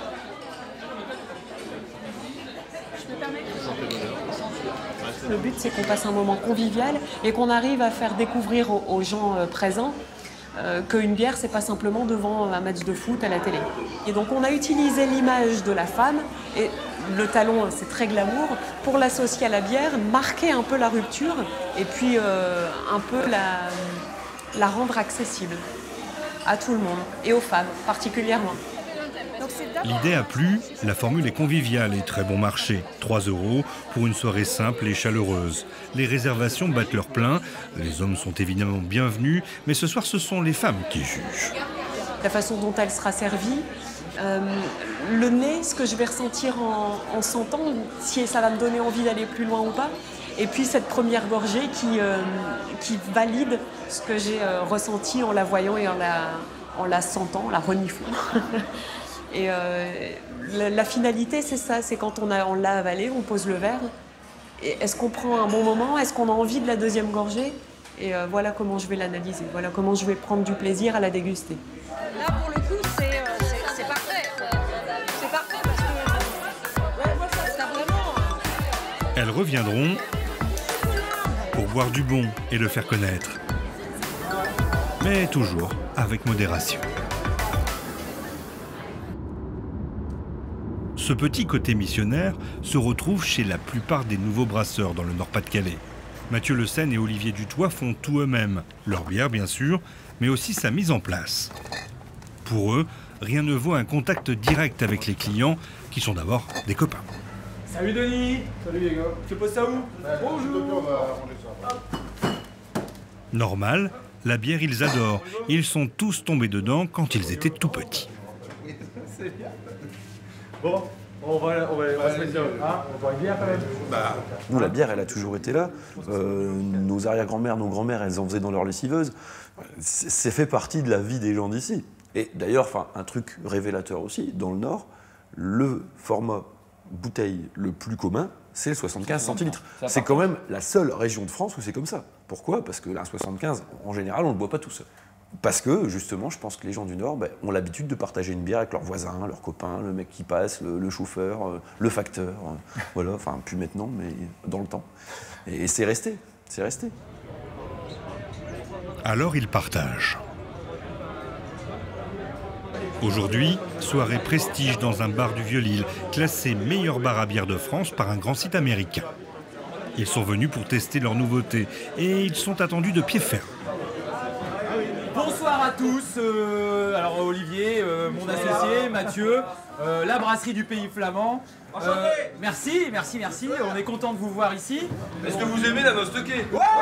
Je me permets de... Le but, c'est qu'on passe un moment convivial et qu'on arrive à faire découvrir aux, aux gens euh, présents euh, qu'une bière, c'est pas simplement devant un match de foot à la télé. Et donc, on a utilisé l'image de la femme et le talon, c'est très glamour, pour l'associer à la bière, marquer un peu la rupture et puis euh, un peu la, la rendre accessible à tout le monde et aux femmes particulièrement. L'idée a plu, la formule est conviviale et très bon marché. trois euros pour une soirée simple et chaleureuse. Les réservations battent leur plein, les hommes sont évidemment bienvenus, mais ce soir ce sont les femmes qui jugent. la façon dont elle sera servie. Euh, le nez, ce que je vais ressentir en, en sentant, si ça va me donner envie d'aller plus loin ou pas. Et puis cette première gorgée qui, euh, qui valide ce que j'ai euh, ressenti en la voyant et en la, en la sentant, en la reniflant. Et euh, la, la finalité, c'est ça, c'est quand on, a, on l'a avalé, on pose le verre. Et est-ce qu'on prend un bon moment? Est-ce qu'on a envie de la deuxième gorgée? Et euh, voilà comment je vais l'analyser, voilà comment je vais prendre du plaisir à la déguster. Là, pour le coup, c'est, euh, c'est, c'est parfait. C'est parfait parce que ouais, moi, ça, ça vraiment... Elles reviendront pour boire du bon et le faire connaître. Mais toujours avec modération. Ce petit côté missionnaire se retrouve chez la plupart des nouveaux brasseurs dans le Nord-Pas-de-Calais. Mathieu Le Sen et Olivier Dutoit font tout eux-mêmes, leur bière bien sûr, mais aussi sa mise en place. Pour eux, rien ne vaut un contact direct avec les clients, qui sont d'abord des copains. Salut Denis. Salut les gars. Tu poses ça où? Bonjour. Normal, la bière ils adorent. Ils sont tous tombés dedans quand ils étaient tout petits. C'est bien. Bon, on va, on va, on va se mettre là. Hein, on boit une bière quand même. Bah, nous, la bière, elle a toujours été là. Euh, nos arrière-grand-mères, nos grand-mères, elles en faisaient dans leur lessiveuse. C'est, c'est fait partie de la vie des gens d'ici. Et d'ailleurs, enfin, un truc révélateur aussi, dans le Nord, le format bouteille le plus commun, c'est le soixante-quinze centilitres. C'est quand même la seule région de France où c'est comme ça. Pourquoi? Parce que là, soixante-quinze, en général, on ne le boit pas tout seul. Parce que, justement, je pense que les gens du Nord ben, ont l'habitude de partager une bière avec leurs voisins, leurs copains, le mec qui passe, le, le chauffeur, euh, le facteur. Euh, voilà, enfin, plus maintenant, mais dans le temps. Et, et c'est resté, c'est resté. Alors ils partagent. Aujourd'hui, soirée prestige dans un bar du Vieux-Lille, classé meilleur bar à bière de France par un grand site américain. Ils sont venus pour tester leurs nouveautés et ils sont attendus de pied ferme. Bonsoir à tous, euh, alors Olivier, euh, mon associé, Mathieu, euh, la brasserie du Pays Flamand. Euh, merci, merci, merci, on est content de vous voir ici. Est-ce que vous aimez la Nosteke?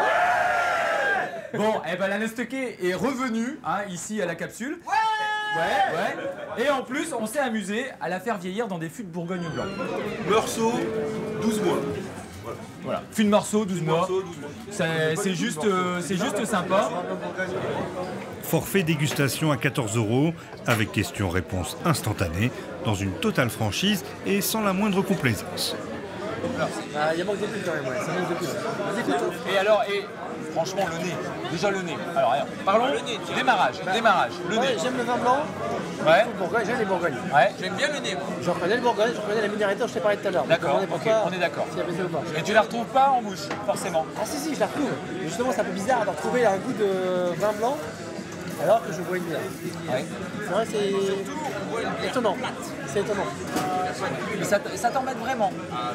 Ouais. Bon, eh ben la Nosteke est revenue hein, ici à la capsule. Ouais, ouais. Et en plus, on s'est amusé à la faire vieillir dans des fûts de Bourgogne blanc. Meursault, douze mois. Voilà. Voilà. Fût de morceau, douze mois. C'est, c'est juste, euh, c'est juste sympa. Forfait dégustation à quatorze euros, avec questions-réponses instantanées, dans une totale franchise et sans la moindre complaisance. Il y a manque de plus quand même, ouais. Ça manque de plus. Vas-y, écoute. Et alors, et franchement, le nez. Déjà le nez. Alors, regarde, parlons. Le nez, démarrage, bah, démarrage. Le ouais, nez. J'aime le vin blanc. Ouais. Bourgogne, j'aime les Bourgognes. Ouais. J'aime bien le nez. Je reconnais le Bourgogne, je reconnais la minéralité dont je t'ai parlé tout à l'heure. D'accord. On, okay, on est d'accord. Si et tu la retrouves pas en bouche, forcément. Ah si, si, je la retrouve. Mais justement, c'est un peu bizarre de retrouver un goût de vin blanc alors que je bois une bière. Ouais. C'est vrai, c'est étonnant. C'est étonnant. Mais ça, ça t'embête vraiment.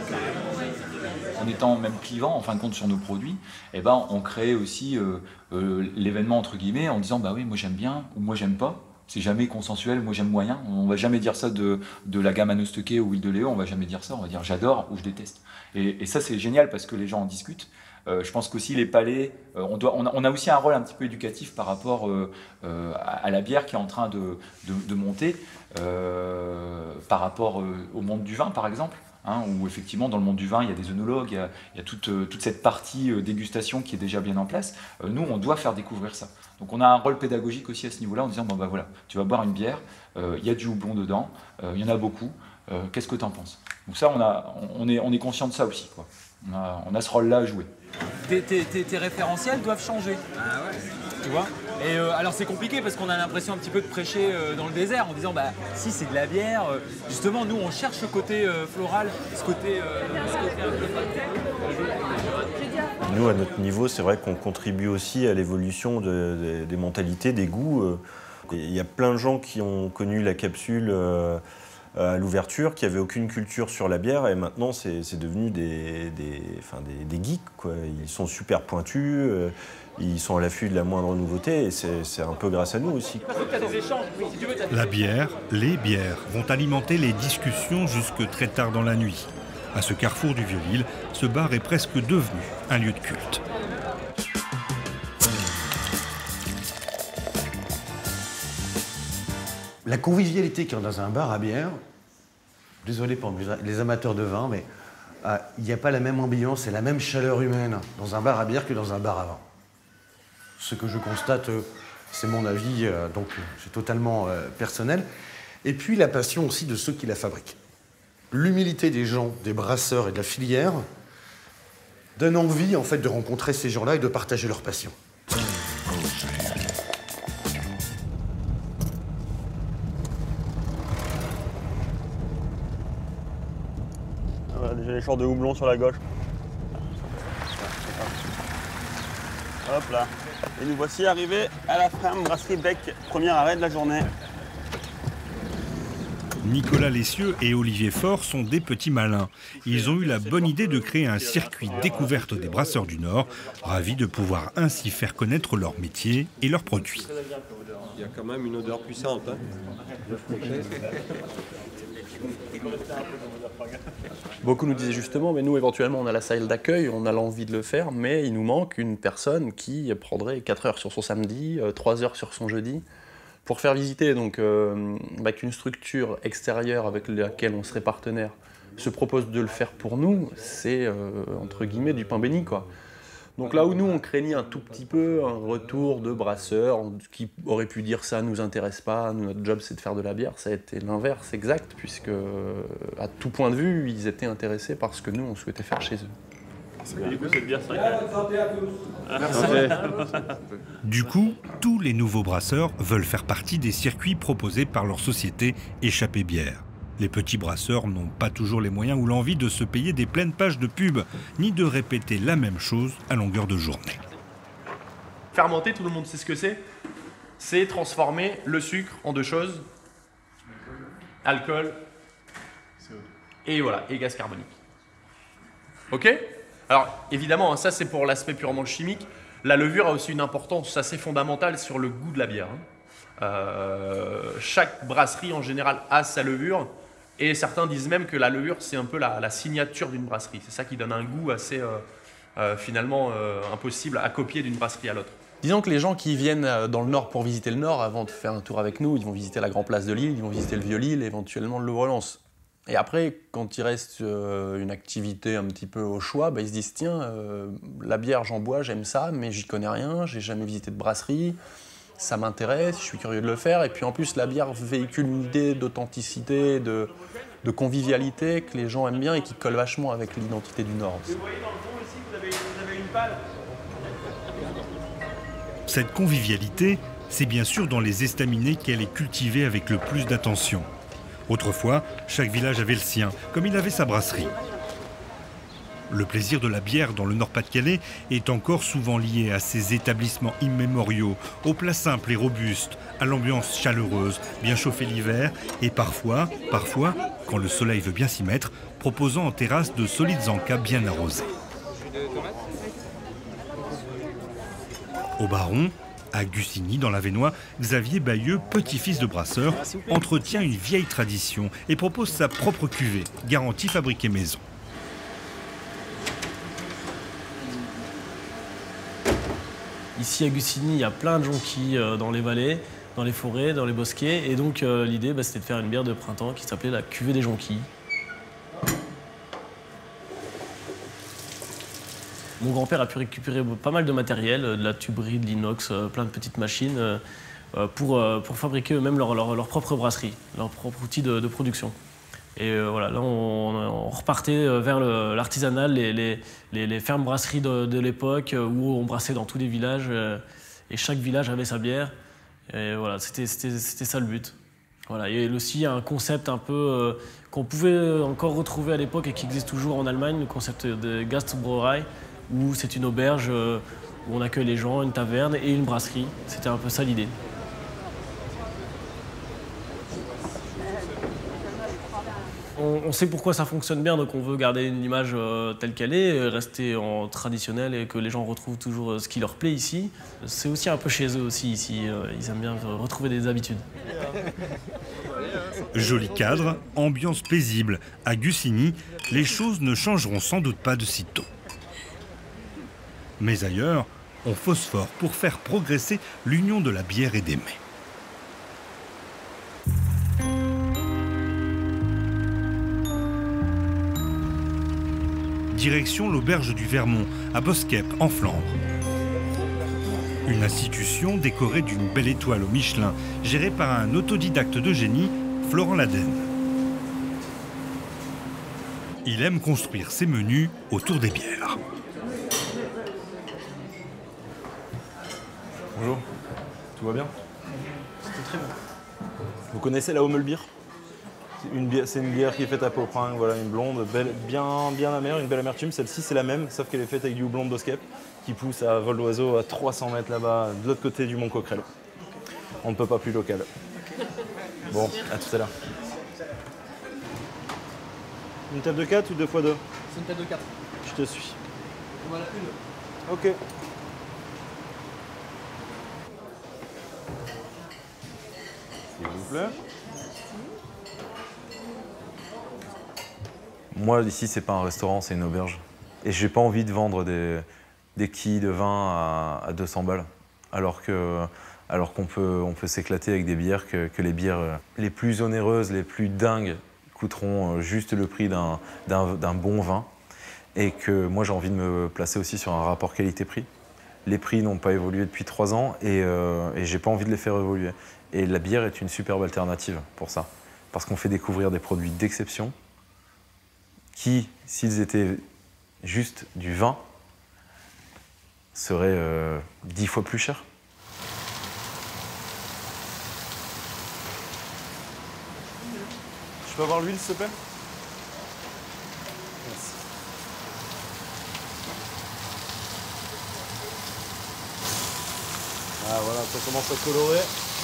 En étant même clivant en fin de compte sur nos produits, eh ben, on crée aussi euh, euh, l'événement entre guillemets en disant bah oui moi j'aime bien ou moi j'aime pas. C'est jamais consensuel, moi j'aime moyen. On va jamais dire ça de, de la gamme Nosteke ou Huile de Léo, on va jamais dire ça, on va dire j'adore ou je déteste. Et, et ça c'est génial parce que les gens en discutent. Euh, je pense qu'aussi les palais, euh, on, doit, on, a, on a aussi un rôle un petit peu éducatif par rapport euh, euh, à, à la bière qui est en train de, de, de monter, euh, par rapport euh, au monde du vin par exemple. Hein, où effectivement dans le monde du vin il y a des œnologues, il y a, il y a toute, euh, toute cette partie euh, dégustation qui est déjà bien en place. Euh, nous on doit faire découvrir ça. Donc on a un rôle pédagogique aussi à ce niveau-là en disant bon bah voilà, tu vas boire une bière, euh, il y a du houblon dedans, euh, il y en a beaucoup, euh, qu'est-ce que tu en penses? Donc ça on, a, on, est, on est conscient de ça aussi, quoi. On, a, on a ce rôle-là à jouer. Tes, tes, tes, tes référentiels doivent changer. Ah ouais. Tu vois? Et euh, alors c'est compliqué parce qu'on a l'impression un petit peu de prêcher euh, dans le désert en disant bah si c'est de la bière, euh, justement nous on cherche ce côté euh, floral, ce côté, euh, ce côté un peu... Nous à notre niveau c'est vrai qu'on contribue aussi à l'évolution de, de, des mentalités, des goûts. Il y a plein de gens qui ont connu la capsule euh, à l'ouverture, qui n'avaient aucune culture sur la bière et maintenant c'est, c'est devenu des, des, enfin, des, des geeks, quoi. Ils sont super pointus. Euh, Ils sont à l'affût de la moindre nouveauté et c'est, c'est un peu grâce à nous aussi. La bière, les bières vont alimenter les discussions jusque très tard dans la nuit. À ce carrefour du Vieux-Lille, ce bar est presque devenu un lieu de culte. la convivialité qu'il y a dans un bar à bière, désolé pour les amateurs de vin, mais il euh, n'y a pas la même ambiance et la même chaleur humaine dans un bar à bière que dans un bar à vin. Ce que je constate, euh, c'est mon avis, euh, donc c'est totalement euh, personnel. Et puis la passion aussi de ceux qui la fabriquent. L'humilité des gens, des brasseurs et de la filière donne envie en fait de rencontrer ces gens-là et de partager leur passion. Voilà, déjà les shorts de houblon sur la gauche. Hop là. Et nous voici arrivés à la ferme Brasserie Bec, premier arrêt de la journée. Nicolas Lessieux et Olivier Faure sont des petits malins. Ils ont eu la bonne idée de créer un circuit découverte des brasseurs du Nord, ravis de pouvoir ainsi faire connaître leur métier et leurs produits. Il y a quand même une odeur puissante. Hein. Beaucoup nous disaient justement, mais nous éventuellement on a la salle d'accueil, on a l'envie de le faire, mais il nous manque une personne qui prendrait quatre heures sur son samedi, trois heures sur son jeudi, pour faire visiter. Donc euh, bah, qu'une structure extérieure avec laquelle on serait partenaire se propose de le faire pour nous, c'est euh, entre guillemets du pain béni, quoi. Donc là où nous on craignait un tout petit peu un retour de brasseurs qui aurait pu dire ça nous intéresse pas, nous, notre job c'est de faire de la bière, ça a été l'inverse exact, puisque à tout point de vue ils étaient intéressés par ce que nous on souhaitait faire chez eux. Et du coup cette bière c'est vrai que... Merci. Du coup, tous les nouveaux brasseurs veulent faire partie des circuits proposés par leur société Échappée Bière. Les petits brasseurs n'ont pas toujours les moyens ou l'envie de se payer des pleines pages de pub, ni de répéter la même chose à longueur de journée. Fermenter, tout le monde sait ce que c'est. C'est transformer le sucre en deux choses. Alcool et voilà, et gaz carbonique. Ok? Alors évidemment, ça c'est pour l'aspect purement chimique. La levure a aussi une importance assez fondamentale sur le goût de la bière. Euh, chaque brasserie en général a sa levure. Et certains disent même que la levure, c'est un peu la, la signature d'une brasserie. C'est ça qui donne un goût assez, euh, euh, finalement, euh, impossible à copier d'une brasserie à l'autre. Disons que les gens qui viennent dans le Nord pour visiter le Nord, avant de faire un tour avec nous, ils vont visiter la Grand Place de Lille, ils vont visiter le Vieux-Lille, éventuellement le Louvre-Lens. Et après, quand il reste euh, une activité un petit peu au choix, bah, ils se disent « Tiens, euh, la bière, j'en bois, j'aime ça, mais j'y connais rien, j'ai jamais visité de brasserie. » Ça m'intéresse, je suis curieux de le faire. Et puis en plus, la bière véhicule une idée d'authenticité, de, de convivialité que les gens aiment bien et qui colle vachement avec l'identité du Nord. Vous voyez dans le fond ici, vous avez, vous avez une palle. Cette convivialité, c'est bien sûr dans les estaminets qu'elle est cultivée avec le plus d'attention. Autrefois, chaque village avait le sien, comme il avait sa brasserie. Le plaisir de la bière dans le Nord-Pas-de-Calais est encore souvent lié à ces établissements immémoriaux, aux plats simples et robustes, à l'ambiance chaleureuse, bien chauffée l'hiver, et parfois, parfois, quand le soleil veut bien s'y mettre, proposant en terrasse de solides encas bien arrosés. Au Baron, à Gussigny, dans l'Avesnois, Xavier Bayeux, petit-fils de brasseur, entretient une vieille tradition et propose sa propre cuvée, garantie fabriquée maison. Ici à Gussigny, il y a plein de jonquilles euh, dans les vallées, dans les forêts, dans les bosquets. Et donc euh, l'idée, bah, c'était de faire une bière de printemps qui s'appelait la cuvée des jonquilles. Mon grand-père a pu récupérer pas mal de matériel, de la tuberie, de l'inox, euh, plein de petites machines, euh, pour, euh, pour fabriquer eux-mêmes leur, leur, leur propre brasserie, leur propre outil de, de production. Et euh, voilà, là, on, on repartait vers l'artisanal, les, les, les, les fermes brasseries de, de l'époque où on brassait dans tous les villages euh, et chaque village avait sa bière. Et voilà, c'était ça le but. Voilà, et aussi un concept un peu euh, qu'on pouvait encore retrouver à l'époque et qui existe toujours en Allemagne, le concept de Gastbrauerei, où c'est une auberge euh, où on accueille les gens, une taverne et une brasserie. C'était un peu ça l'idée. On sait pourquoi ça fonctionne bien, donc on veut garder une image euh, telle qu'elle est, rester en traditionnel et que les gens retrouvent toujours euh, ce qui leur plaît ici. C'est aussi un peu chez eux aussi ici, euh, ils aiment bien retrouver des habitudes. Joli cadre, ambiance paisible. À Gussigny, les choses ne changeront sans doute pas de sitôt. Mais ailleurs, on phosphore pour faire progresser l'union de la bière et des mets. Direction l'auberge du Vermont, à Boskep, en Flandre. Une institution décorée d'une belle étoile au Michelin, gérée par un autodidacte de génie, Florent Laden. Il aime construire ses menus autour des bières. Bonjour, tout va bien? C'était très bon. Vous connaissez la Hommelbier? C'est une bière, c'est une bière qui est faite à Popringue, voilà, une blonde, belle, bien, bien amère, une belle amertume. Celle-ci, c'est la même, sauf qu'elle est faite avec du houblon de Boskep, qui pousse à vol d'oiseau à trois cents mètres là-bas, de l'autre côté du Mont Coquerel. On ne peut pas plus local. Bon, à tout à l'heure. Une table de quatre ou deux fois deux? C'est une table de quatre. Je te suis. Voilà une. Ok. S'il vous plaît. Moi, ici, c'est pas un restaurant, c'est une auberge. Et j'ai pas envie de vendre des, des quilles de vin à, à deux cents balles. Alors que, alors qu'on peut, on peut s'éclater avec des bières que, que les bières les plus onéreuses, les plus dingues, coûteront juste le prix d'un, d'un, d'un bon vin. Et que moi, j'ai envie de me placer aussi sur un rapport qualité-prix. Les prix n'ont pas évolué depuis trois ans et, euh, et j'ai pas envie de les faire évoluer. Et la bière est une superbe alternative pour ça. Parce qu'on fait découvrir des produits d'exception qui, s'ils étaient juste du vin, seraient euh, dix fois plus chers. Je peux avoir l'huile, s'il te plaît? Merci. Ah voilà, ça commence à colorer.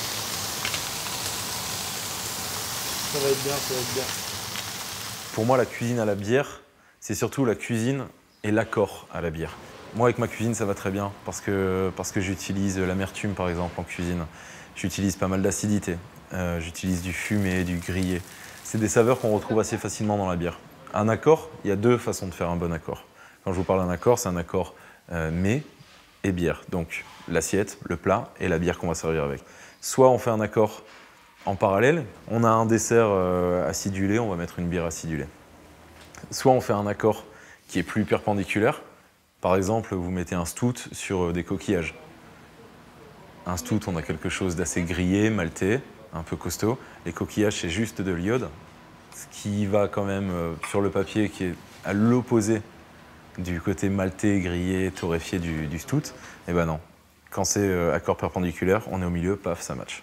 Ça va être bien, ça va être bien. Pour moi, la cuisine à la bière, c'est surtout la cuisine et l'accord à la bière. Moi, avec ma cuisine, ça va très bien parce que, parce que j'utilise l'amertume, par exemple, en cuisine. J'utilise pas mal d'acidité. Euh, j'utilise du fumé, du grillé. C'est des saveurs qu'on retrouve assez facilement dans la bière. Un accord, il y a deux façons de faire un bon accord. Quand je vous parle d'un accord, c'est un accord euh, mets et bière. Donc, l'assiette, le plat et la bière qu'on va servir avec. Soit on fait un accord en parallèle, on a un dessert euh, acidulé, on va mettre une bière acidulée. Soit on fait un accord qui est plus perpendiculaire. Par exemple, vous mettez un stout sur des coquillages. Un stout, on a quelque chose d'assez grillé, maltais, un peu costaud. Les coquillages, c'est juste de l'iode, ce qui va quand même euh, sur le papier, qui est à l'opposé du côté maltais, grillé, torréfié du, du stout. Eh ben non. Quand c'est euh, accord perpendiculaire, on est au milieu, paf, ça match.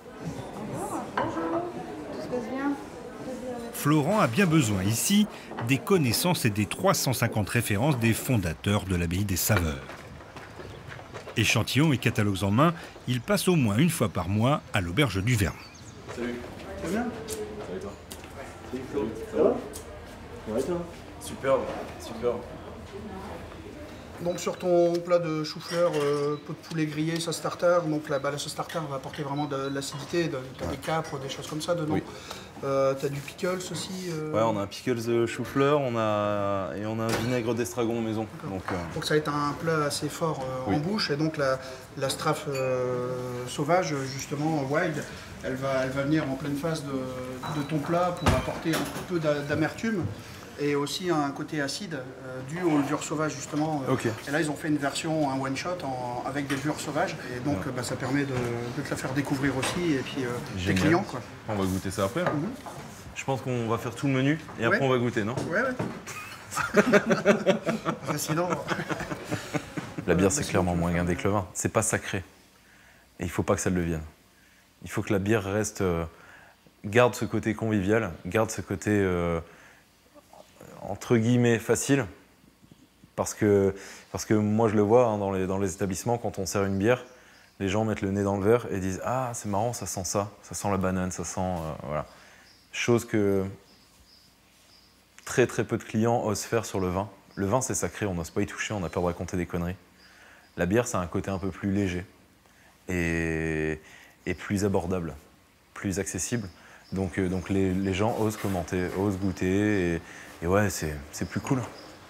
Florent a bien besoin ici des connaissances et des trois cent cinquante références des fondateurs de l'abbaye des saveurs. Échantillons et catalogues en main, il passe au moins une fois par mois à l'auberge du Vermont. Salut. Ça va bien? Ça va et toi? Salut Flo. Ça va? Ça va et toi? Superbe, superbe. Donc sur ton plat de chou-fleur, euh, pot de poulet grillé, sauce tartare, donc la, bah, la sauce tartare va apporter vraiment de, de l'acidité, de, t'as des capres, des choses comme ça dedans. Oui. Euh, t'as du pickles aussi euh... Ouais, on a un pickles de chou-fleur, on a et on a un vinaigre d'estragon maison. Donc, euh... donc ça va être un plat assez fort euh, oui. en bouche et donc la, la strafe euh, sauvage, justement wild, elle va, elle va venir en pleine face de, de ton plat pour apporter un peu d'amertume. Et aussi un côté acide euh, dû aux levures sauvages justement. Euh, okay. Et là ils ont fait une version, un one shot en, avec des levures sauvages et donc ouais. bah, ça permet de, de te la faire découvrir aussi et puis euh, tes clients quoi. On va goûter ça après. Mm-hmm. Je pense qu'on va faire tout le menu et après ouais. on va goûter, non? Ouais ouais. Enfin, sinon... La bière c'est clairement moins guindé que le vin. C'est pas sacré. Et il faut pas que ça le devienne. Il faut que la bière reste, euh, garde ce côté convivial, garde ce côté euh, entre guillemets facile, parce que, parce que moi je le vois hein, dans, les, dans les établissements, quand on sert une bière, les gens mettent le nez dans le verre et disent « Ah, c'est marrant, ça sent ça, ça sent la banane, ça sent... Euh, » voilà. Chose que très très peu de clients osent faire sur le vin. Le vin c'est sacré, on n'ose pas y toucher, on a peur de raconter des conneries. La bière c'est un côté un peu plus léger et, et plus abordable, plus accessible. Donc, euh, donc les, les gens osent commenter, osent goûter et, et ouais, c'est plus cool.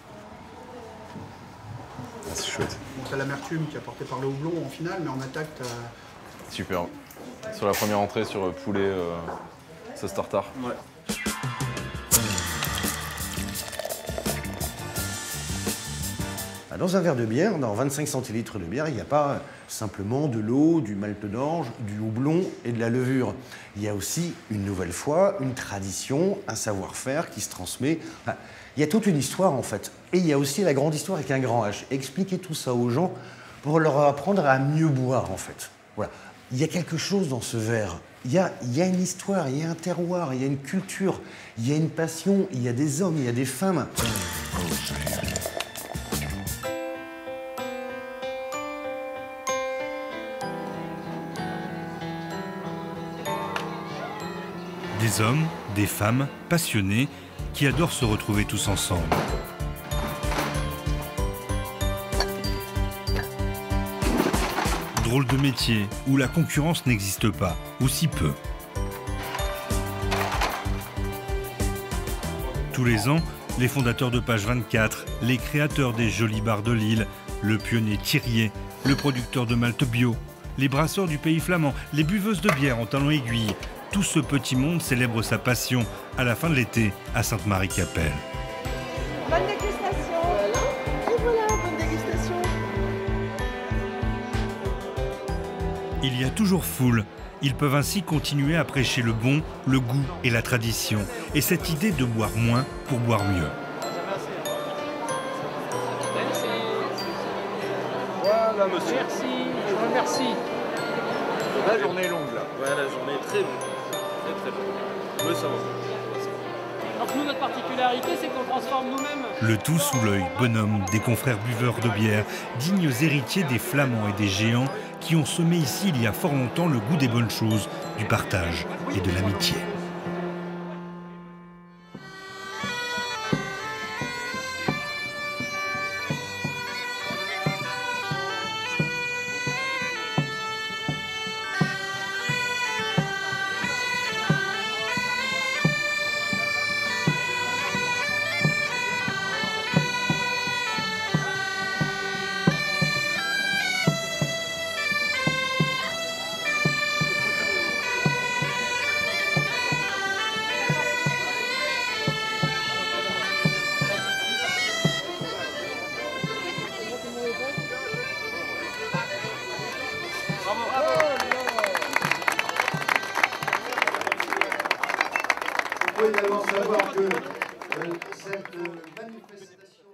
Ah, c'est chouette. Donc t'as l'amertume qui est apportée par le houblon en finale, mais en attaque t'as... Super. Sur la première entrée, sur poulet, euh, sauce tartare. Ouais. Dans un verre de bière, dans vingt-cinq centilitres de bière, il n'y a pas simplement de l'eau, du malt d'orge, du houblon et de la levure. Il y a aussi, une nouvelle fois, une tradition, un savoir-faire qui se transmet. Enfin, il y a toute une histoire, en fait. Et il y a aussi la grande histoire avec un grand H. Expliquer tout ça aux gens pour leur apprendre à mieux boire, en fait. Voilà. Il y a quelque chose dans ce verre. Il y a, il y a une histoire, il y a un terroir, il y a une culture, il y a une passion, il y a des hommes, il y a des femmes. Des hommes, des femmes passionnés qui adorent se retrouver tous ensemble. Drôle de métier où la concurrence n'existe pas, ou si peu. Tous les ans, les fondateurs de Page vingt-quatre, les créateurs des jolis bars de Lille, le pionnier Thirier, le producteur de malt bio, les brasseurs du pays flamand, les buveuses de bière en talons aiguilles, tout ce petit monde célèbre sa passion à la fin de l'été à Sainte-Marie-Capelle. Bonne dégustation. Voilà. Et voilà, bonne dégustation. Il y a toujours foule. Ils peuvent ainsi continuer à prêcher le bon, le goût et la tradition. Et cette idée de boire moins pour boire mieux. Voilà, monsieur. Merci, je vous remercie. La journée est longue, là. Ouais, la journée est très longue. Très, très longue. Oui, ça va. Donc nous, notre particularité, c'est qu'on transforme nous-mêmes. Le tout sous l'œil bonhomme des confrères buveurs de bière, dignes héritiers des flamands et des géants qui ont semé ici il y a fort longtemps le goût des bonnes choses, du partage et de l'amitié. Vous pouvez d'abord savoir que euh, cette manifestation...